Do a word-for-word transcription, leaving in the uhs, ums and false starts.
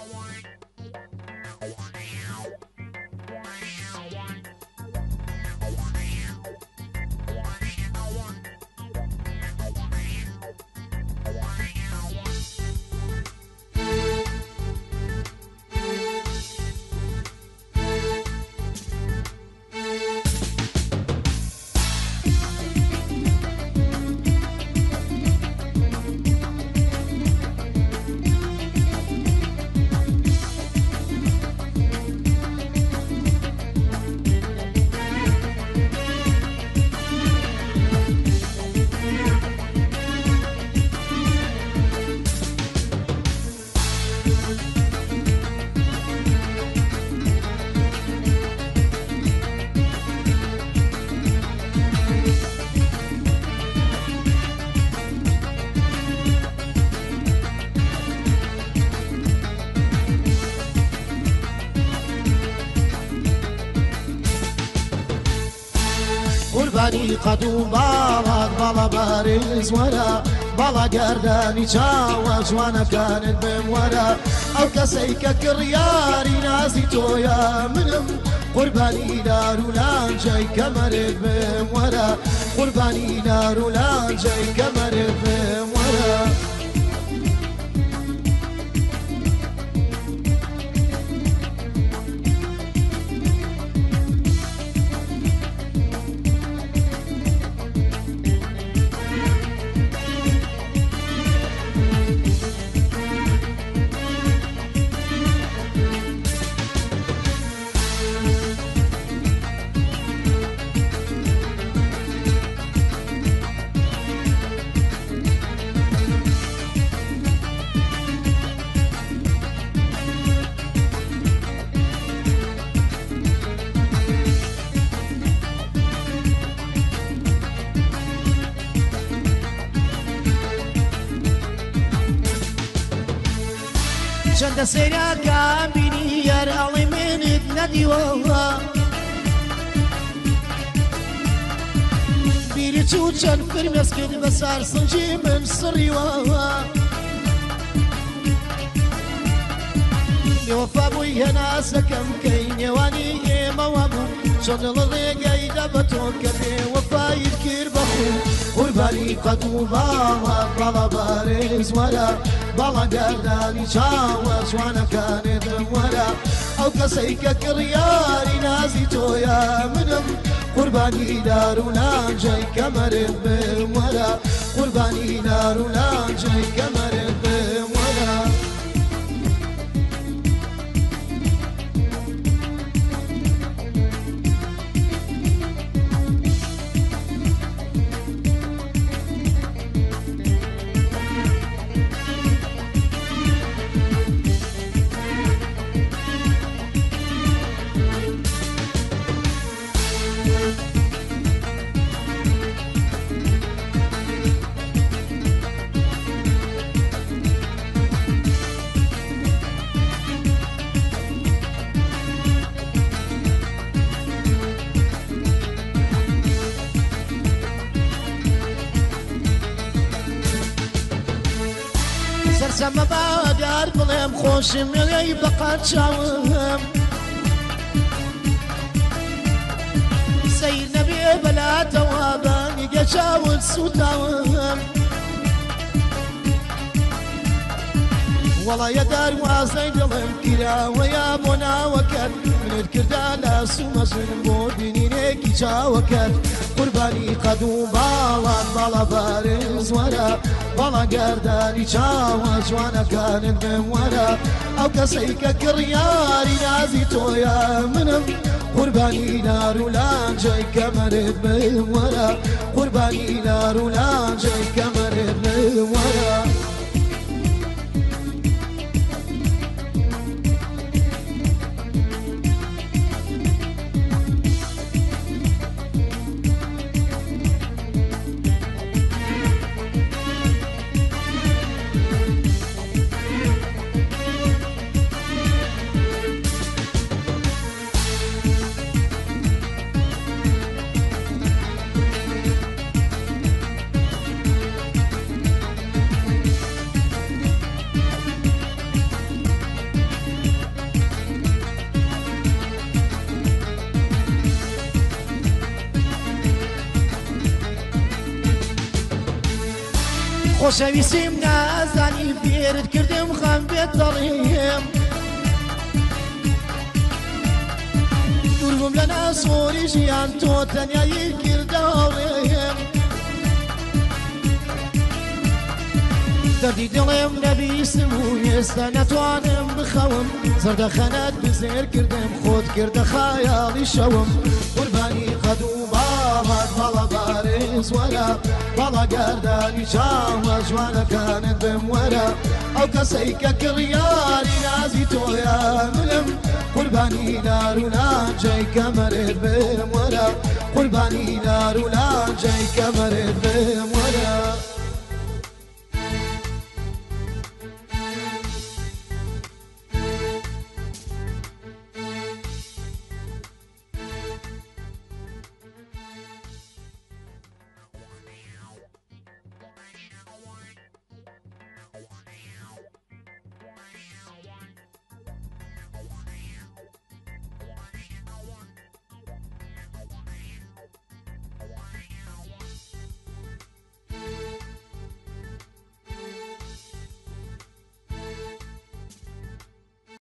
قربانی قدوم باڵات باڵا بارێز وەرە باڵا گەردانی چاوە جوانەکانت بێم وەرە ئەو کەسەی کە کڕیاری نازی تۆیە منم قوربانی دار و لانجەی کەمەرت بێم وەرە قوربانی دار و لانجەی کەمەرت بێم وەرە چەندە سەیراکان بینی یار ئەڵێ منت نەدیوەوە بیری چوو چەند فرمێس کرد بە سارسنجی من سڕیوەوە بێوەفا بووی هێناسەکەم کەی نێوانی ئێمەوە بوو چۆن لە ڕێگەی دەبە تۆ کە بێوەفایت کرد بەخوو قوربانی قەد و باڵات باڵا بارێز وەرە باڵا گەردانی چاوە جوانەکانێتم وەرە ئەو کەسەی کە کڕیاری نازی تۆیە منم قوربانی دار و لانجەی کەمەرت بێم وەرە قوربانی دار و لانجەی کەمەرت بێم وەرە سەرسەمە بادار بڵێم خۆشم وێی بەقەر چاوم سەیر نەبێ بەلاتەوە بانیگە چاوت سوتاوم وەڵایە دار وازای دڵم کراوەیە بۆ ناوەکەت منت کردا لە سومەژن بۆ بینینێکی چاوەکەت قوربانی قەد و باڵات باڵا بارێز وەرە باڵا گەردانی چاوە جوانەکانت بێم وەرە ئەو کەسەی کە کڕیاری نازی تۆیە منم قوربانی دار و لانجەی کەمەرت بێم وەرە قوربانی دار و لانجەی کەمەرت بێم وەرە خۆشەویستیم نازانی فێرت کردم خەم بێت دەڵێم دووربووم لە ناسۆری ژیان تۆ تەنیایی کردەڵێم دەردی دڵێم نەبیستم و ئێستا نەتوانم بخەوم زەردەخەنەت بزێر کردم خۆت کردە خایاڵی شەوم قوربانی قەد و باڵات بەڵە بارێز وەرە بەڵە گەردانی چاوە جوانەکانت بم وەرە ئەو کەسەی کە کڕیاری نازی تۆیان منم قوربانی نار و لانجەی کەمەرت بم وەرە قوربانی نار و لانجەی کەمەرت بم وەرە